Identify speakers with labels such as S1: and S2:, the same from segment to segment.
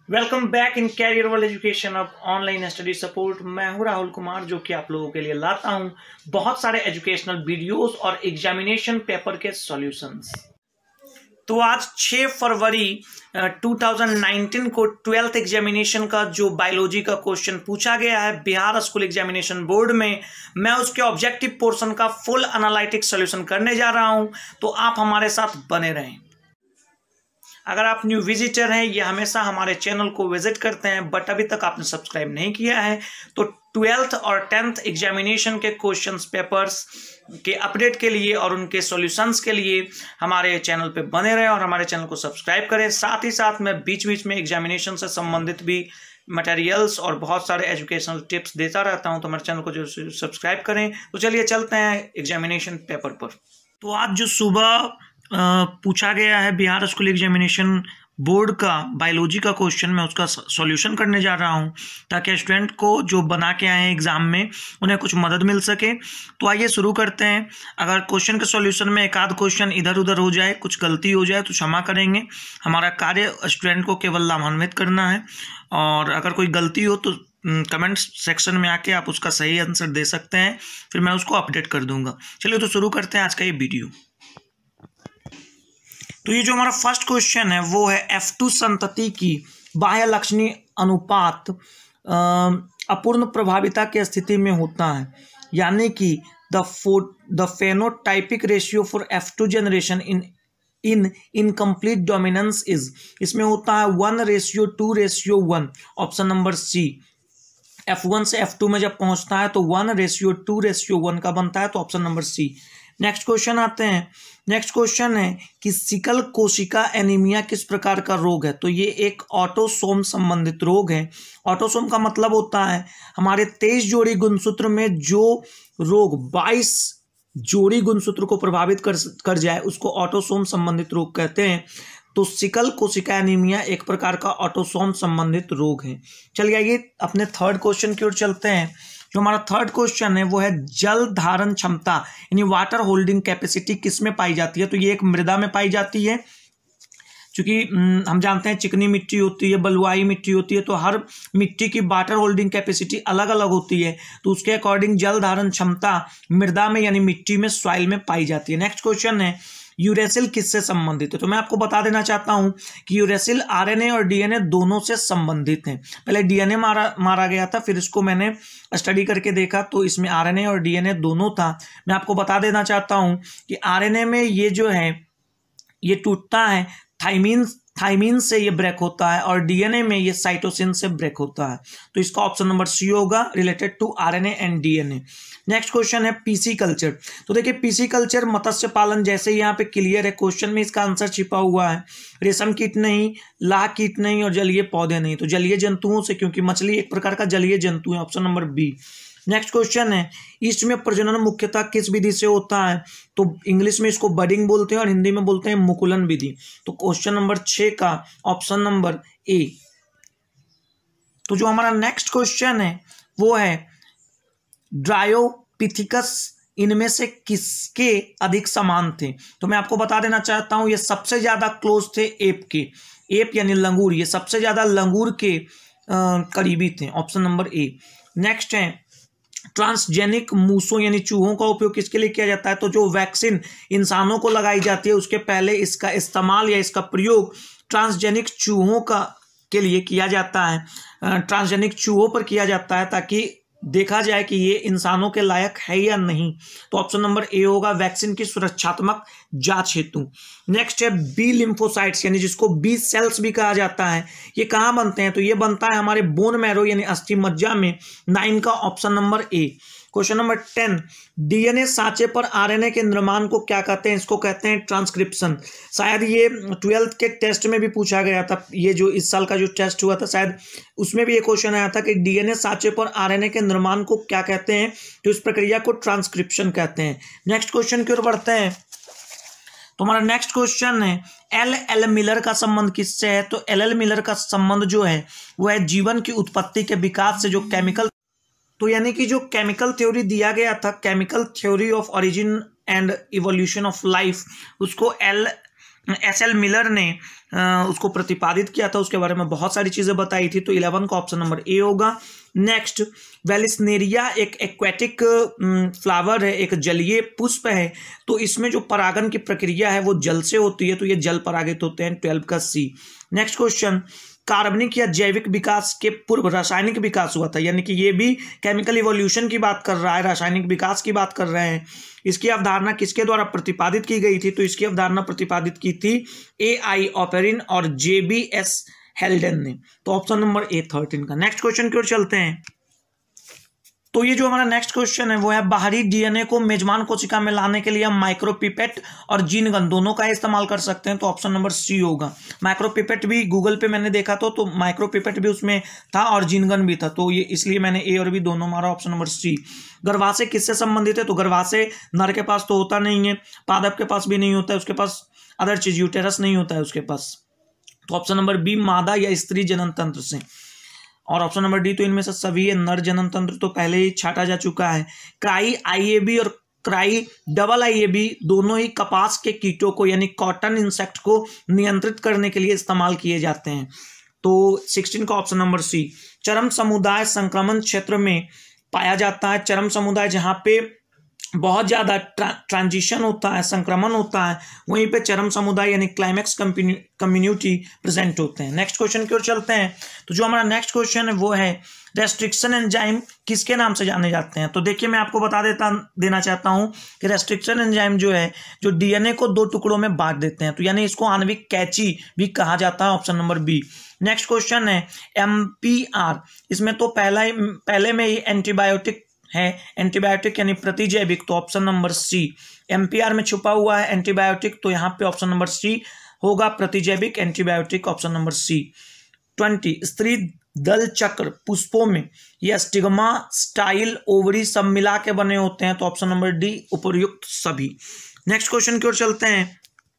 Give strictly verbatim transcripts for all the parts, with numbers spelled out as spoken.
S1: Welcome back in career world education of online study support. मैं हूं राहुल कुमार, जो कि आप लोगों के लिए लाता हूं बहुत सारे एजुकेशनल वीडियोस और एग्जामिनेशन पेपर के सॉल्यूशंस। तो आज छह फरवरी दो हज़ार उन्नीस को ट्वेल्थ एग्जामिनेशन का जो बायोलॉजी का क्वेश्चन पूछा गया है बिहार स्कूल एग्जामिनेशन बोर्ड में, मैं उसके ऑब्जेक्टिव पोर्शन का फुल एनालिटिक सॉल्यूशन करने जा रहा हूं, तो आप हमारे साथ बने रहें। अगर आप न्यू विजिटर हैं, ये हमेशा हमारे चैनल को विजिट करते हैं बट अभी तक आपने सब्सक्राइब नहीं किया है, तो ट्वेल्थ और टेंथ एग्जामिनेशन के क्वेश्चंस पेपर्स के अपडेट के लिए और उनके सॉल्यूशंस के लिए हमारे चैनल पे बने रहें और हमारे चैनल को सब्सक्राइब करें। साथ ही साथ मैं बीच बीच में एग्जामिनेशन से संबंधित भी मटेरियल्स और बहुत सारे एजुकेशनल टिप्स देता रहता हूं, तो हमारे चैनल को जो सब्सक्राइब करें। तो चलिए चलते हैं एग्जामिनेशन पेपर पर। तो आज जो सुबह पूछा गया है बिहार स्कूल एग्जामिनेशन बोर्ड का बायोलॉजी का क्वेश्चन, मैं उसका सॉल्यूशन करने जा रहा हूं ताकि स्टूडेंट को जो बना के आए हैं एग्जाम में उन्हें कुछ मदद मिल सके। तो आइए शुरू करते हैं। अगर क्वेश्चन के सॉल्यूशन में एक आध क्वेश्चन इधर उधर हो जाए, कुछ गलती हो जाए तो क्षमा करेंगे। हमारा कार्य स्टूडेंट को केवल लाभान्वित करना है, और अगर कोई गलती हो तो कमेंट सेक्शन में आके आप उसका सही आंसर दे सकते हैं, फिर मैं उसको अपडेट कर दूंगा। चलिए तो शुरू करते हैं आज का ये वीडियो। तो ये जो हमारा फर्स्ट क्वेश्चन है वो है एफ टू संतति की बाह्य लक्षणीय अनुपात अपूर्ण प्रभाविता की स्थिति में होता है, यानी कि the the phenotypic ratio for F two generation in in incomplete dominance is, इसमें होता है one ratio two ratio one, option number C. F one से एफ टू में जब पहुंचता है तो one ratio two ratio one का बनता है, तो option number C. Next question आते हैं। नेक्स्ट क्वेश्चन है कि सिकल कोशिका एनीमिया किस प्रकार का रोग है। तो ये एक ऑटोसोम संबंधित रोग है। ऑटोसोम का मतलब होता है हमारे तेईस जोड़ी गुणसूत्र में जो रोग बाईस जोड़ी गुणसूत्र को प्रभावित कर कर जाए उसको ऑटोसोम संबंधित रोग कहते हैं। तो सिकल कोशिका एनीमिया एक प्रकार का ऑटोसोम संबंधित रोग है। चलिए आइए अपने थर्ड क्वेश्चन की ओर चलते हैं। जो हमारा थर्ड क्वेश्चन है वो है जल धारण क्षमता यानी वाटर होल्डिंग कैपेसिटी किस में पाई जाती है। तो ये एक मृदा में पाई जाती है, क्योंकि हम जानते हैं चिकनी मिट्टी होती है, बलुआई मिट्टी होती है, तो हर मिट्टी की वाटर होल्डिंग कैपेसिटी अलग अलग होती है, तो उसके अकॉर्डिंग जल धारण क्षमता मृदा में यानी मिट्टी में, सॉइल में पाई जाती है। नेक्स्ट क्वेश्चन है यूरेसिल किससे संबंधित है। तो मैं आपको बता देना चाहता हूं कि यूरेसिल आरएनए और डीएनए दोनों से संबंधित है। पहले डीएनए मारा मारा गया था, फिर इसको मैंने स्टडी करके देखा तो इसमें आरएनए और डीएनए दोनों था। मैं आपको बता देना चाहता हूं कि आरएनए में ये जो है ये टूटता है, थाइमीन थाइमीन से ये ब्रेक होता है, और डीएनए में ये साइटोसिन से ब्रेक होता है। तो इसका ऑप्शन नंबर सी होगा, related to RNA and DNA. Next question है पीसी कल्चर। तो देखिए पीसी कल्चर मत्स्य पालन जैसे यहाँ पे क्लियर है, क्वेश्चन में इसका आंसर छिपा हुआ है। रेशम कीट नहीं, लाह कीट नहीं, और जलीय पौधे नहीं। तो जलीय जंतुओं से, क्योंकि मछली एक प्रकार का जलीय जंतु है, option number B. Next question है ईस्ट में प्रजनन मुख्यतः किस विधि से होता है। तो इंग्लिश में इसको बडिंग बोलते हैं और हिंदी में बोलते हैं मुकुलन विधि। तो क्वेश्चन नंबर छह का ऑप्शन नंबर ए। तो जो हमारा नेक्स्ट क्वेश्चन है वो है ड्रायोपिथिकस इनमें से किसके अधिक समान थे। तो मैं आपको बता देना चाहता हूं ये सबसे ज्यादा क्लोज थे एप के। एप यानी लंगूर, ये सबसे ज्यादा लंगूर के करीबी थे, ऑप्शन नंबर ए। नेक्स्ट है ट्रांसजेनिक मूसों यानी चूहों का उपयोग किसके लिए किया जाता है। तो जो वैक्सीन इंसानों को लगाई जाती है उसके पहले इसका इस्तेमाल या इसका प्रयोग ट्रांसजेनिक चूहों का के लिए किया जाता है, ट्रांसजेनिक चूहों पर किया जाता है ताकि देखा जाए कि ये इंसानों के लायक है या नहीं। तो ऑप्शन नंबर ए होगा, वैक्सीन की सुरक्षात्मक जांच हेतु। नेक्स्ट है बी लिम्फोसाइट्स यानी जिसको बी सेल्स भी कहा जाता है, ये कहाँ बनते हैं। तो ये बनता है हमारे बोन मैरो यानी अस्थि मज्जा में, नाइन का option number A. Question number ten, DNA सांचे पर आरएनए के निर्माण को क्या कहते हैं। इसको कहते हैं ट्रांसक्रिप्शन। शायद ये ट्वेल्थ के टेस्ट में भी पूछा गया था, ये जो इस साल का जो टेस्ट हुआ था शायद उसमें भी ये क्वेश्चन आया था कि डीएनए सांचे पर आरएनए के निर्माण को क्या कहते हैं। तो इस प्रक्रिया को ट्रांसक्रिप्शन कहते हैं। नेक्स्ट क्वेश्चन की ओर बढ़ते हैं। तो हमारा नेक्स्ट क्वेश्चन है एल एल मिलर का संबंध किससे है। तो एल एल मिलर का संबंध जो है वो है जीवन की उत्पत्ति के विकास से, जो केमिकल तो यानी कि जो केमिकल थ्योरी दिया गया था, chemical theory of origin and evolution of life, उसको एल एस एल मिलर ने आ, उसको प्रतिपादित किया था, उसके बारे में बहुत सारी चीज़ें बताई थी। तो इलेवन का ऑप्शन नंबर ए होगा। नेक्स्ट, वेलिस्नेरिया एक एक्वेटिक फ्लावर है, एक जलीय पुष्प है। तो इसमें जो परागन की प्रक्रिया है वो जल से होती है, तो ये जल परागित होते हैं। ट्वेल्व का सी। नेक्स्ट क्वेश्चन, कार्बनिक या जैविक विकास के पूर्व रासायनिक विकास हुआ था, यानी कि ये भी केमिकल इवोल्यूशन की बात कर रहा है, रासायनिक विकास की बात कर रहे हैं। इसकी अवधारणा किसके द्वारा प्रतिपादित की गई थी? तो इसकी अवधारणा प्रतिपादित की थी ए आई ऑपेरिन और जे बी एस हेल्डेन ने। तो ऑप्शन नंबर ए थर्टीन का। नेक्स्ट क्वेश्चन की ओर चलते हैं। तो ये जो हमारा नेक्स्ट क्वेश्चन है वो है, बाहरी डीएनए को मेजबान कोशिका में लाने के लिए हम माइक्रोपिपेट और जीन गन दोनों का इस्तेमाल कर सकते हैं। तो ऑप्शन नंबर सी होगा। माइक्रोपिपेट भी गूगल पे मैंने देखा तो तो माइक्रोपिपेट भी उसमें था और जीन गन भी था, तो ये इसलिए मैंने ए और बी दोनों मारा। Option number C. गर्भाशय किससे संबंधित है? तो गर्भाशय नर के पास तो होता नहीं है, पादप के पास भी नहीं होता है, उसके पास अदर चीज यूटेरस नहीं होता है उसके पास। तो ऑप्शन नंबर बी, मादा या स्त्री जनन तंत्र से। और ऑप्शन नंबर डी, तो इनमें से सभी है। नर जनन तंत्र तो पहले ही छाटा जा चुका है। क्राई आईएबी और क्राई डबल आईएबी दोनों ही कपास के कीटों को यानी कॉटन इंसेक्ट को नियंत्रित करने के लिए इस्तेमाल किए जाते हैं। तो सिक्सटीन का ऑप्शन नंबर सी। चरम समुदाय संक्रमण क्षेत्र में पाया जाता है। चरम समुदाय जहाँ पे बहुत ज़्यादा ट्रा, ट्रांजिशन होता है, संक्रमण होता है, वहीं पे चरम समुदाय यानी क्लाइमैक्स कम्युनिटी प्रेजेंट होते हैं। नेक्स्ट क्वेश्चन की ओर चलते हैं। तो जो हमारा नेक्स्ट क्वेश्चन है वो है, रेस्ट्रिक्शन एंजाइम किसके नाम से जाने जाते हैं? तो देखिए मैं आपको बता देता देना चाहता हूं कि रेस्ट्रिक्शन एंजाइम जो है, जो डीएनए को दो टुकड़ों में बांट देते हैं, तो यानी इसको आणविक कैची भी कहा जाता है। Option number B. Next question है एमपीआर। इसमें तो पहला ही पहले में ही एंटीबायोटिक है, एंटीबायोटिक यानी प्रतिजैविक, तो ऑप्शन नंबर सी। एमपीआर में छुपा हुआ है एंटीबायोटिक, तो यहाँ पे ऑप्शन नंबर सी होगा, प्रतिजैविक antibiotic, option number C. Twenty, स्त्री दल चक्र पुष्पों में यह स्टिग्मा, स्टाइल, ओवरी सब मिला के बने होते हैं, तो ऑप्शन नंबर डी, उपर्युक्त सभी। नेक्स्ट क्वेश्चन की ओर चलते हैं।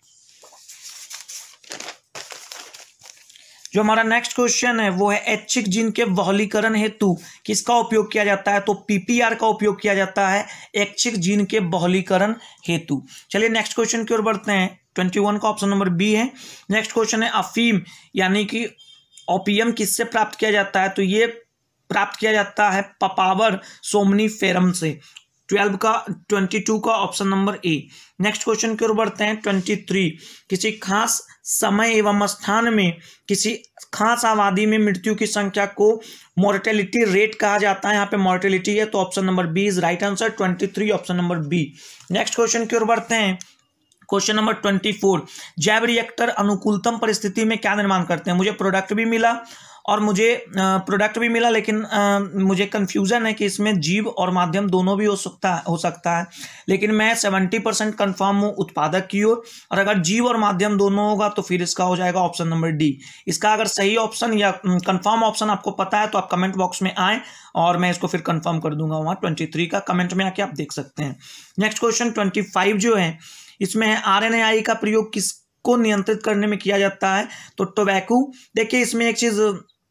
S1: जो हमारा नेक्स्ट क्वेश्चन है वो है, ऐच्छिक जीन के बहुलीकरण हेतु किसका उपयोग किया जाता है? तो पीपीआर का उपयोग किया जाता है ऐच्छिक जीन के बहुलीकरण हेतु। चलिए नेक्स्ट क्वेश्चन की ओर बढ़ते हैं। ट्वेंटी वन का ऑप्शन नंबर बी है। नेक्स्ट क्वेश्चन है, अफीम यानी कि ओपियम किससे प्राप्त किया जाता है? तो ये प्राप्त किया जाता है पपावर सोमनीफेरम से। ट्वेल्व का ट्वेंटी टू का option number A. Next question की ओर बढ़ते हैं। ट्वेंटी थ्री, किसी खास समय एवं स्थान में किसी खास आबादी में मृत्यु की संख्या को मोर्टेलिटी रेट कहा जाता है। यहाँ पे मोर्टेलिटी है, तो option number B is right answer. Twenty three option number B. Next question की ओर बढ़ते हैं। क्वेश्चन नंबर ट्वेंटी फोर, जैव रिएक्टर अनुकूलतम परिस्थिति में क्या निर्माण करते हैं? मुझे प्रोडक्ट भी मिला और मुझे प्रोडक्ट भी मिला, लेकिन आ, मुझे कंफ्यूजन है कि इसमें जीव और माध्यम दोनों भी हो सकता है हो सकता है लेकिन मैं सेवेंटी परसेंट कन्फर्म हूँ उत्पादक की ओर, और, और अगर जीव और माध्यम दोनों होगा तो फिर इसका हो जाएगा ऑप्शन नंबर डी। इसका अगर सही ऑप्शन या कंफर्म ऑप्शन आपको पता है तो आप कमेंट बॉक्स में आए और मैं इसको फिर कंफर्म कर दूंगा वहाँ ट्वेंटी थ्री का, कमेंट में आके आप देख सकते हैं। नेक्स्ट क्वेश्चन ट्वेंटी फाइव जो है, इसमें है आरएनएआई का प्रयोग किसको नियंत्रित करने में किया जाता है? तो टोबैको। देखिए इसमें एक चीज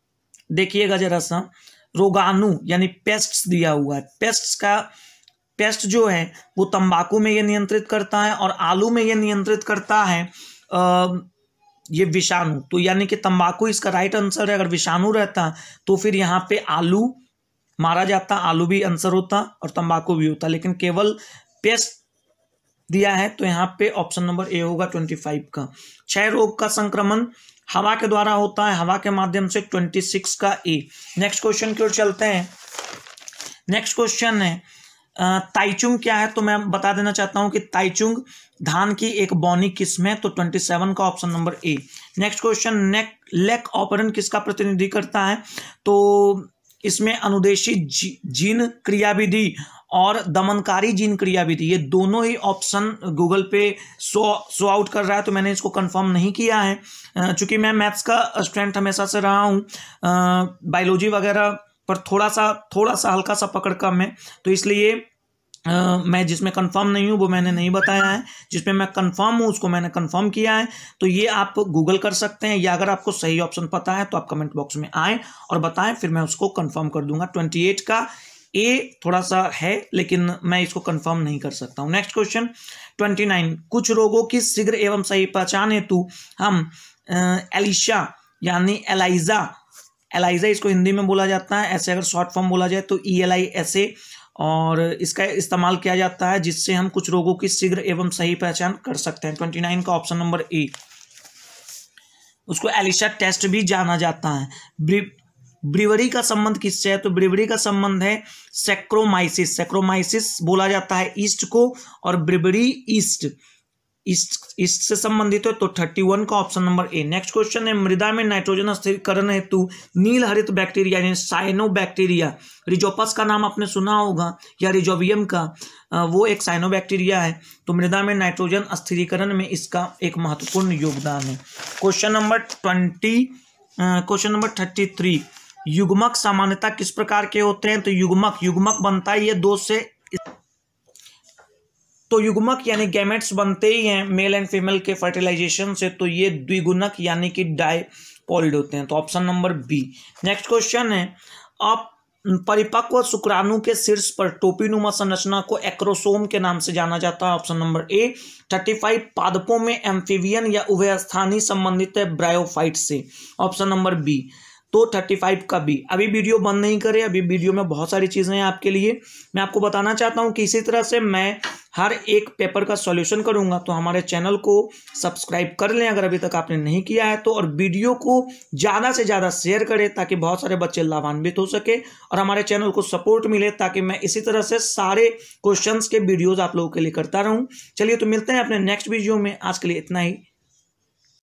S1: देखिएगा जरा सा, रोगाणु यानी पेस्ट्स दिया हुआ है। पेस्ट्स का पेस्ट जो है वो तंबाकू में ये नियंत्रित करता है और आलू में ये नियंत्रित करता है आ, ये विषाणु। तो यानी कि तंबाकू इसका राइट आंसर है। अगर विषाणु रहता तो फिर यहाँ पे आलू मारा जाता, आलू भी आंसर होता और तंबाकू भी होता, लेकिन केवल पेस्ट दिया है तो यहाँ पे ऑप्शन नंबर ए होगा ट्वेंटी फाइव का। क्षय रोग का संक्रमण हवा के द्वारा होता है, हवा के माध्यम से, ट्वेंटी सिक्स का ए। नेक्स्ट क्वेश्चन की ओर चलते हैं। नेक्स्ट क्वेश्चन है ताइचुंग क्या है? तो मैं बता देना चाहता हूं कि ताइचुंग धान की एक बौनी किस्म है, तो ट्वेंटी सेवन का option number A. Next question, नेक लेक ऑपरेंट किसका प्रतिनिधि करता है? तो इसमें अनुदेशी जी, जीन क्रियाविधि और दमनकारी जीन क्रियाविधि, ये दोनों ही ऑप्शन गूगल पे शो शो आउट कर रहा है, तो मैंने इसको कंफर्म नहीं किया है। चूंकि मैं मैथ्स का स्टूडेंट हमेशा से रहा हूँ, बायोलॉजी वगैरह पर थोड़ा सा थोड़ा सा हल्का सा पकड़ कम है, तो इसलिए Uh, मैं जिसमें कंफर्म नहीं हूँ वो मैंने नहीं बताया है, जिसमें मैं कंफर्म हूँ उसको मैंने कंफर्म किया है। तो ये आप गूगल कर सकते हैं, या अगर आपको सही ऑप्शन पता है तो आप कमेंट बॉक्स में आएँ और बताएं, फिर मैं उसको कंफर्म कर दूंगा। ट्वेंटी एट का ए थोड़ा सा है, लेकिन मैं इसको कंफर्म नहीं कर सकता हूँ। नेक्स्ट क्वेश्चन ट्वेंटी नाइन, कुछ रोगों की शीघ्र एवं सही पहचान हेतु हम एलिशा यानी एलाइजा, एलाइजा इसको हिंदी में बोला जाता है, ऐसे अगर शॉर्ट फॉर्म बोला जाए तो E L I S A, और इसका इस्तेमाल किया जाता है जिससे हम कुछ रोगों की शीघ्र एवं सही पहचान कर सकते हैं। ट्वेंटी नाइन का ऑप्शन नंबर ए, उसको एलिशा टेस्ट भी जाना जाता है। ब्रि ब्रिवरी का संबंध किससे है? तो ब्रिवरी का संबंध है सेक्रोमाइसिस, सेक्रोमाइसिस बोला जाता है ईस्ट को, और ब्रिवरी ईस्ट ईस्ट ईस्ट से संबंधित है, तो थर्टी वन का option number A. Next question है, मृदा में नाइट्रोजन स्थिरीकरण हेतु नील हरित बैक्टीरिया यानी साइनोबैक्टीरिया, रिजोपस का नाम आपने सुना होगा, या रिजोवियम का, वो एक साइनोबैक्टीरिया है, तो मृदा में नाइट्रोजन स्थिरीकरण में इसका एक महत्वपूर्ण योगदान है। Question number twenty question number thirty three, युग्मक सामान्यता किस प्रकार के होते हैं? तो युग्मक युग्मक बनता है ये दो से, तो युग्मक यानी गैमेट्स बनते ही हैं मेल एंड फीमेल के फर्टिलाइजेशन से, तो ये द्विगुणक यानी कि डाइपोल्ड होते हैं, तो option number B. Next question है, अब परिपक्व शुक्राणु के शीर्ष पर टोपीनुमा संरचना को एक्रोसोम के नाम से जाना जाता है, option number A. Thirty five, पादपों में एम्फीबियन या उभयस्थानी संबंधित है ब्रायोफाइट से, ऑप्शन नंबर बी। तो थर्टी फाइव का बी। अभी वीडियो बंद नहीं करें, अभी वीडियो में बहुत सारी चीज़ें हैं आपके लिए। मैं आपको बताना चाहता हूं कि इसी तरह से मैं हर एक पेपर का सॉल्यूशन करूंगा, तो हमारे चैनल को सब्सक्राइब कर लें अगर अभी तक आपने नहीं किया है तो, और वीडियो को ज़्यादा से ज़्यादा शेयर करें ताकि बहुत सारे बच्चे लाभान्वित हो सके और हमारे चैनल को सपोर्ट मिले, ताकि मैं इसी तरह से सारे क्वेश्चंस के वीडियोज़ आप लोगों के लिए करता रहूँ। चलिए तो मिलते हैं अपने नेक्स्ट वीडियो में, आज के लिए इतना ही।